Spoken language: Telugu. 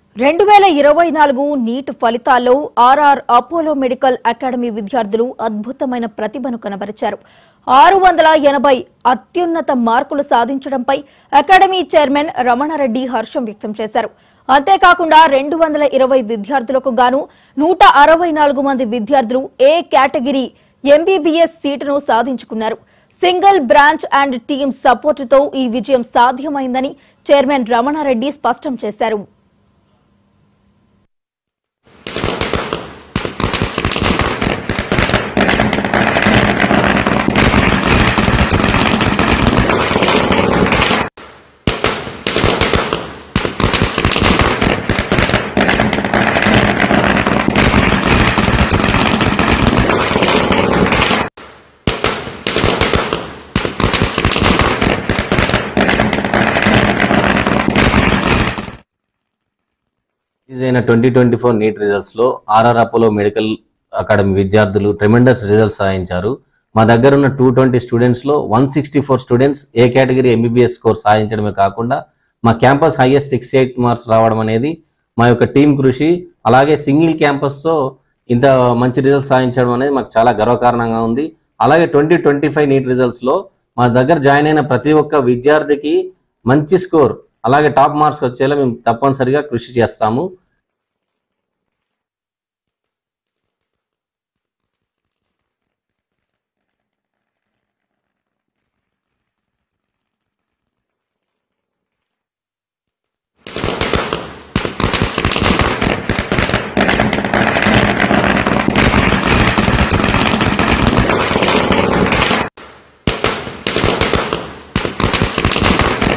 2024 నీట్ ఫలితాల్లో ఆర్ఆర్ అపోలో మెడికల్ అకాడమీ విద్యార్థులు అద్భుతమైన ప్రతిభను కనబరిచారు. 680 అత్యున్నత మార్కులు సాధించడంపై అకాడమీ చైర్మన్ రమణారెడ్డి హర్షం వ్యక్తం చేశారు. అంతేకాకుండా 220 విద్యార్థులకు గాను 164 మంది విద్యార్థులు ఏ కేటగిరీ ఎంబీబీఎస్ సీటును సాధించుకున్నారు. సింగిల్ బ్రాంచ్ అండ్ టీమ్ సపోర్టుతో ఈ విజయం సాధ్యమైందని చైర్మన్ రమణారెడ్డి స్పష్టం చేశారు. అయిన 2024 నీట్ రిజల్ట్స్ లో ఆర్ఆర్ అపోలో మెడికల్ అకాడమీ విద్యార్థులు ట్రెమెండస్ రిజల్ట్స్ సాధించారు. మా దగ్గర ఉన్న 220 స్టూడెంట్స్ లో 164 students A category MBBS score సాధించడమే కాకుండా మా క్యాంపస్ హైయెస్ట్ 68 మార్క్స్ రావడం అనేది మా యొక్క టీం కృషి. అలాగే సింగిల్ క్యాంపస్ తో ఇంత మంచి రిజల్ట్స్ సాధించడం అనేది మాకు చాలా గర్వకారణంగా ఉంది. అలాగే 2025 నీట్ రిజల్ట్స్ లో మా దగ్గర జాయిన్ అయిన ప్రతి ఒక్క విద్యార్థికి మంచి స్కోర్ అలాగే టాప్ మార్క్స్ వచ్చేలా మేము తప్పనిసరిగా కృషి చేస్తాము.